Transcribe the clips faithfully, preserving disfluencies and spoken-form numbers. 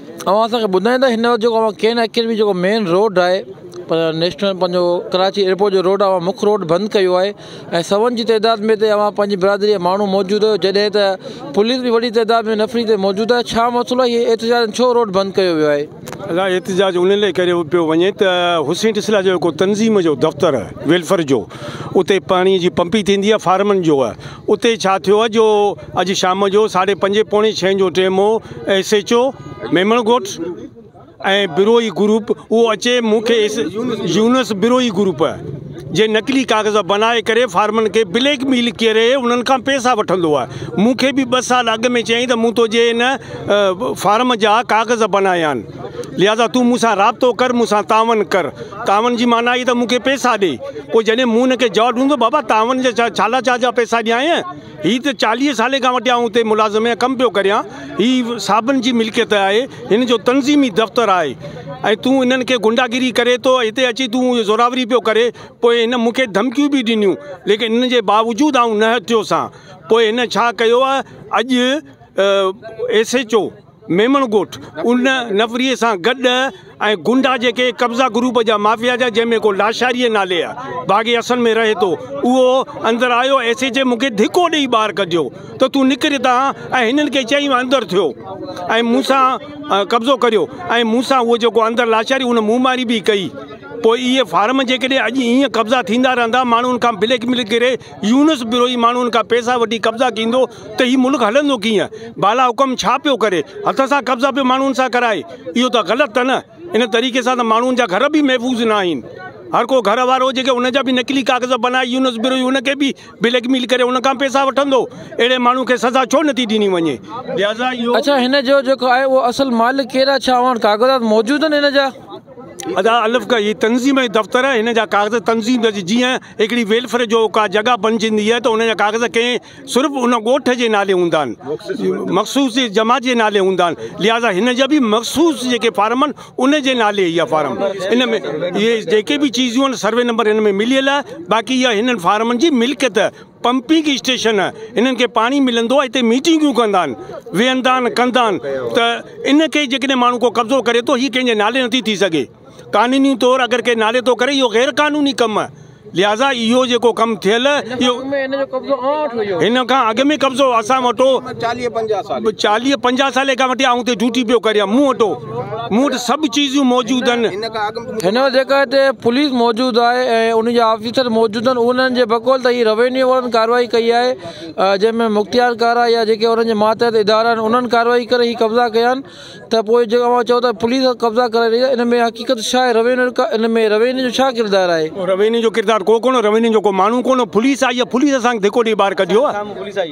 अवां असांखे ॿुधाईंदा हिन वक़्तु जेको अवां केन अकेडमी जेको मेन रोड आहे पर नेशनल पंहिंजो कराची एयरपोर्ट जो रोड आहे अवां मुख्य रोड बंदि कयो आहे ऐं सवनि जी तइदाद में त अवां पंहिंजी बिरादरी जा माण्हू मौजूदु हुयो जॾहिं त पुलिस बि वॾी तइदाद में नफ़री ते मौजूदु आहे। छा मसइलो आहे इहे एहतजाज छो रोड बंदि कयो वियो आहे? अला एहतजाज उन लाइ कयो पियो वञे त हुसैन टिसला जो जेको तंज़ीम जो दफ़्तरु आहे वेलफेयर जो उते पाणीअ जी पंपी थींदी आहे फार्मनि जो आहे उते छा थियो आहे जो अॼु शाम जो साढे पंजे पौणे छहें जो टाइम हो एस एच ओ मेमणगोट ऐं बिरोई ग्रुप उहो अचे मूंखे यूनस बिरोई ग्रुप जे नकली कागज़ बनाए करे फार्मनि खे ब्लैक मेल करे उन्हनि खां पैसा वठंदो आहे। मूंखे बि ॿ साल अॻु में चयईं त मूं तुंहिंजे इन फार्म जा कागज़ बनाया आहिनि लिहाज़ा तूं मूंसां राब्तो कर मूंसां तावन कर। तावन जी माना ई त मूंखे पैसा ॾे। पोइ जॾहिं मूं हुनखे जवाबु ॾींदो बाबा तावन जा छाला छा जा पैसा ॾियां हीअ त चालीह साले खां वठी आऊं हुते मुलाज़िम आहियां कमु पियो करियां हीअ साबनि जी मिल्कियत आहे हिन जो तंज़ीमी दफ़्तरु आहे ऐं तूं हिननि खे गुंडागिरी करे थो हिते अची तूं ज़ोरावरी पियो करे। पोइ हिन मूंखे धमकियूं बि ॾिनियूं लेकिन हिन जे बावजूदि आऊं न हथियोसां। पोइ हिन छा कयो आहे अॼु एस एच ओ मेमणगोट उन नफ़रीअ सां गॾु ऐं गुंडा जेके कब्ज़ा ग्रुप जा माफ़िया जा जंहिंमें को लाशारीअ नाले आहे बाग़े असन में रहे थो उहो अंदरि आयो एस एच ए मूंखे धिको ॾेई ॿाहिरि कढियो त तूं निकिर था ऐं हिननि खे चई अंदरि थियो ऐं मूंसां कब्ज़ो करियो ऐं मूंसां उहो जेको अंदरि लाशारी उन मुंहमारी बि कई। पोइ इहे फार्म जेकॾहिं अॼु ईअं कब्ज़ा थींदा रहंदा माण्हुनि खां ब्लैक मेल करे यूनस बिरोई माण्हुनि खां पैसा वठी कब्ज़ा कंदो त हीउ मुल्क हलंदो कीअं? बाला हुकम छा पियो करे हथ सां कब्ज़ा पियो माण्हुनि सां कराए इहो त ग़लति आहे न। इन तरीक़े सां त माण्हुनि जा घर बि महफ़ूज़ न आहिनि। हर को घर वारो जेके उनजा बि नकली कागज़ बनाए यूनस बिरोई उनखे बि ब्लैक मेल करे उन खां पैसा वठंदो अहिड़े माण्हू खे सज़ा छो नथी ॾिनी वञे? लिहाज़ा इहो अच्छा हिन जो जेको आहे उहो असुलु मालिक केरु आहे? छा वटि कागज़ात मौजूदु आहिनि हिन जा? अदा अलफ़ का ये तंज़ीम जो दफ़्तर है हिन जा कागज़ तंज़ीम जीअं हिकिड़ी वेलफेयर जो का जगह बणिजंदी आहे त उन जा कागज़ कंहिं सिर्फ़ु उन ॻोठ जे नाले हूंदा आहिनि मख़सूस जमात जे नाले हूंदा आहिनि। लिहाज़ा हिन जा बि मख़सूस जेके फार्म आहिनि उन जे नाले इहा फार्म इन में इहे जेके बि चीज़ूं आहिनि सर्वे नंबर हिन में मिलियल आहे। बाक़ी इहा हिननि फार्मनि जी मिल्कियत पंपिंग स्टेशन आहे इन्हनि खे पाणी मिलंदो आहे हिते मीटिंगूं कंदा आहिनि वेहंदा आहिनि कंदा आहिनि त इनखे जेकॾहिं माण्हू को कब्ज़ो करे थो हीअ कंहिंजे नाले नथी थी सघे। कानूनी तौरु अगरि कंहिं नाले थो करे इहो गैर कानूनी कमु आहे। लिहाज़ा इहो जेको कमु थियल इहो हिन खां अॻु में कब्ज़ो असां वटो चालीह पंजाह साल चालीह पंजाह साले खां वठी आऊं हिते ड्यूटी पियो करियां मूं वटो मूं वटि सभु चीज़ूं मौजूदु आहिनि। हिन वटि जेका हिते पुलिस मौजूदु आहे ऐं उन जा ऑफिसर मौजूदु आहिनि उन्हनि जे बक़ौल त हीअ रेवेन्यू वारनि कार्रवाई कई आहे जंहिंमें मुख़्तियार कारा या जेके उन्हनि जे मातहत इदारा आहिनि उन्हनि कार्रवाई करे हीअ कब्ज़ा कया आहिनि। त पोइ जेको मां चओ त पुलिस कब्ज़ा करे रही आहे इन में हक़ीक़त छा आहे? रेवेन्यू इन में रेवेन्यू जो छा किरदारु आहे? रेवेन्यू जो किरदारु को कोन रेवेन्यू जो को माण्हू कोन पुलिस आई आहे पुलिस असांखे धिको ॾेई ॿाहिरि कढियो आहे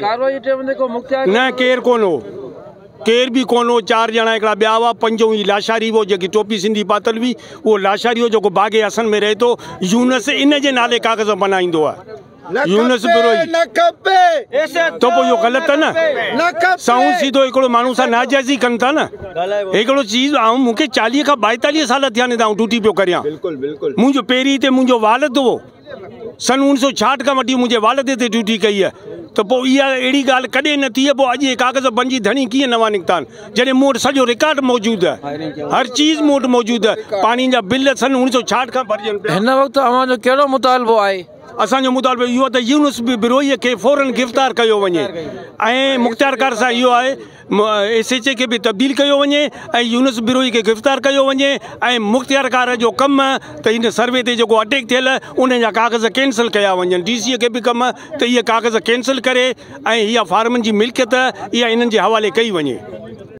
न केरु कोन हो केर बि कोन हो। चारि ॼणा हिकिड़ा ॿिया हुआ पंजो ई लाशारी हो जेकी टोपी सिंधी पातल हुई उहो लाशारी हो जेको बाग़े असन में रहे थो यूनस इन जे नाले कागज़ बनाईंदो आहे यूनस बिरोई त पोइ इहो ग़लति आहे न। साऊं सीधो हिकिड़ो माण्हू सां नाजाइज़ी कनि था न हिकिड़ो चीज़ ऐं मूंखे चालीह खां ॿाएतालीह साल थिया आहिनि ड्यूटी पियो करियां। मुंहिंजो पहिरीं हिते मुंहिंजो वालिद हो सन उणिवीह सौ छाहठि खां वठी मुंहिंजे वालिद ते ड्यूटी कई आहे त पोइ इहा अहिड़ी ॻाल्हि कॾहिं न थी आहे। पोइ अॼु कागज़ बणिजी धणी कीअं नवां निकिता आहिनि जॾहिं मूं वटि सॼो रिकॉर्ड मौजूदु आहे हर चीज़ मूं वटि मौजूदु आहे पाणी जा बिल सन उणिवीह सौ छाहठि खां भरिजनि। हिन वक़्तु अव्हांजो कहिड़ो मुतालबो आहे? असांजो मुतालबो इहो त यूनस बिरोईअ खे फौरन गिरफ़्तार कयो वञे ऐं मुख़्तियार कार सां इहो आहे एस एच ए खे बि तब्दील कयो वञे ऐं यूनस बिरोई खे गिरफ़्तार कयो वञे ऐं मुख़्तियार कार जो कमु त हिन सर्वे ते जेको अटैक थियल उन जा कागज़ कैंसिल कया वञनि। डी सी खे बि कमु त इहे कागज़ कैंसिल करे ऐं इहा फार्मनि जी मिल्कियत इहा इन्हनि जे हवाले कई वञे।